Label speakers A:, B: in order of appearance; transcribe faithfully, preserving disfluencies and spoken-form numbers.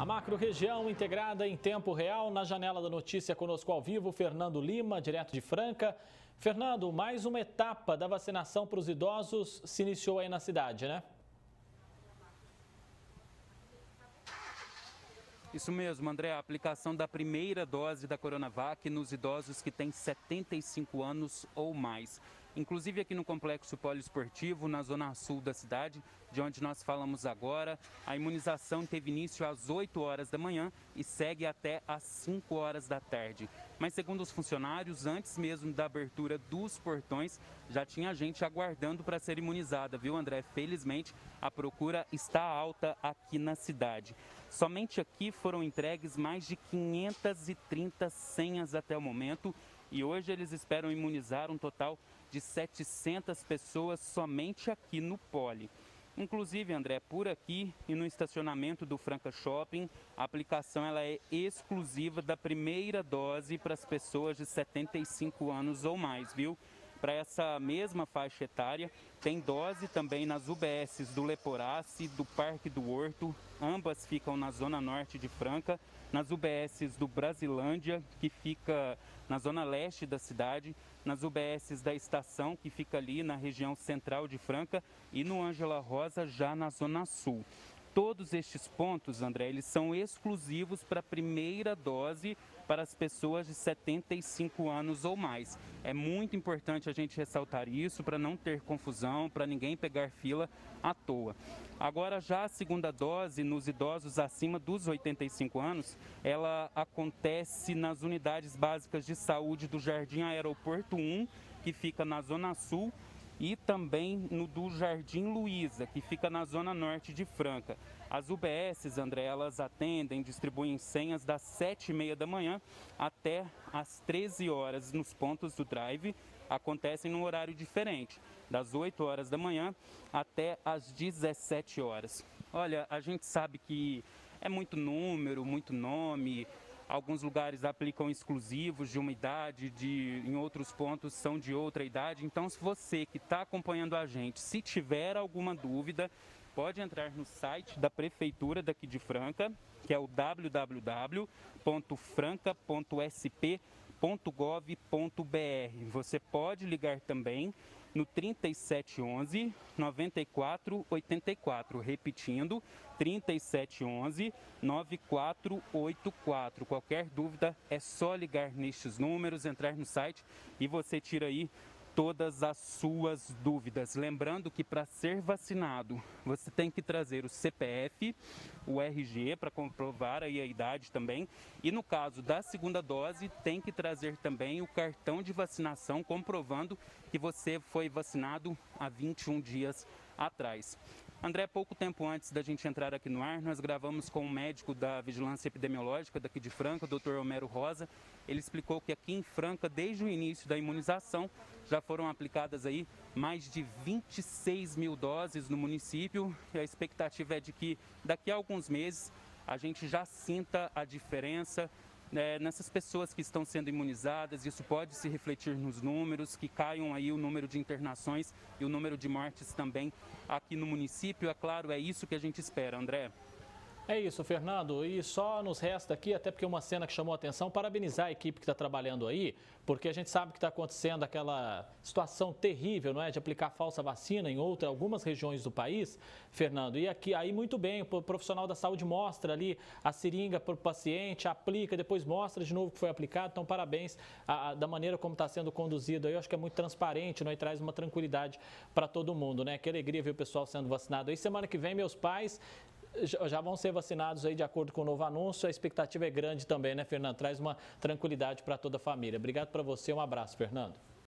A: A macro-região integrada em tempo real. Na janela da notícia conosco ao vivo, Fernando Lima, direto de Franca. Fernando, mais uma etapa da vacinação para os idosos se iniciou aí na cidade, né?
B: Isso mesmo, André, a aplicação da primeira dose da Coronavac nos idosos que têm setenta e cinco anos ou mais. Inclusive aqui no Complexo Poliesportivo, na zona sul da cidade, de onde nós falamos agora, a imunização teve início às oito horas da manhã e segue até às cinco horas da tarde. Mas segundo os funcionários, antes mesmo da abertura dos portões, já tinha gente aguardando para ser imunizada, viu, André? Felizmente, a procura está alta aqui na cidade. Somente aqui foram entregues mais de quinhentas e trinta senhas até o momento e hoje eles esperam imunizar um total de setecentas pessoas somente aqui no Poli. Inclusive, André, por aqui e no estacionamento do Franca Shopping, a aplicação ela é exclusiva da primeira dose para as pessoas de setenta e cinco anos ou mais, viu? Para essa mesma faixa etária, tem dose também nas U B Ss do Leporace, do Parque do Horto, ambas ficam na zona norte de Franca, nas U B Ss do Brasilândia, que fica na zona leste da cidade, nas U B Ss da Estação, que fica ali na região central de Franca, e no Ângela Rosa, já na zona sul. Todos estes pontos, André, eles são exclusivos para a primeira dose para as pessoas de setenta e cinco anos ou mais. É muito importante a gente ressaltar isso para não ter confusão, para ninguém pegar fila à toa. Agora, já a segunda dose nos idosos acima dos oitenta e cinco anos, ela acontece nas unidades básicas de saúde do Jardim Aeroporto um, que fica na zona sul, e também no do Jardim Luiza, que fica na zona norte de Franca. As U B Ss, André, elas atendem, distribuem senhas das sete e meia da manhã até às treze horas nos pontos do Drive. Acontecem num horário diferente, das oito horas da manhã até às dezessete horas. Olha, a gente sabe que é muito número, muito nome. Alguns lugares aplicam exclusivos de uma idade, de, em outros pontos são de outra idade. Então, se você que está acompanhando a gente, se tiver alguma dúvida, pode entrar no site da Prefeitura daqui de Franca, que é o w w w ponto franca ponto s p ponto gov ponto b r. Você pode ligar também no trinta e sete onze, noventa e quatro oitenta e quatro, repetindo, trinta e sete onze, noventa e quatro oitenta e quatro. Qualquer dúvida é só ligar nestes números, entrar no site e você tira aí todas as suas dúvidas. Lembrando que para ser vacinado, você tem que trazer o C P F, o R G para comprovar aí a idade também. E no caso da segunda dose, tem que trazer também o cartão de vacinação comprovando que você foi vacinado há vinte e um dias atrás. André, pouco tempo antes da gente entrar aqui no ar, nós gravamos com um médico da Vigilância Epidemiológica daqui de Franca, o doutor Homero Rosa. Ele explicou que aqui em Franca, desde o início da imunização, já foram aplicadas aí mais de vinte e seis mil doses no município. E a expectativa é de que daqui a alguns meses a gente já sinta a diferença É, nessas pessoas que estão sendo imunizadas. Isso pode se refletir nos números, que caiam aí o número de internações e o número de mortes também aqui no município. É claro, é isso que a gente espera, André.
A: É isso, Fernando. E só nos resta aqui, até porque uma cena que chamou a atenção, parabenizar a equipe que está trabalhando aí, porque a gente sabe que está acontecendo aquela situação terrível, não é, de aplicar falsa vacina em outras, algumas regiões do país, Fernando. E aqui, aí muito bem, o profissional da saúde mostra ali a seringa para o paciente, aplica, depois mostra de novo que foi aplicado. Então, parabéns a, a, da maneira como está sendo conduzido aí. Eu acho que é muito transparente, não é? E traz uma tranquilidade para todo mundo, né? Que alegria ver o pessoal sendo vacinado aí. Semana que vem, meus pais já vão ser vacinados aí de acordo com o novo anúncio. A expectativa é grande também, né, Fernando? Traz uma tranquilidade para toda a família. Obrigado para você, um abraço, Fernando.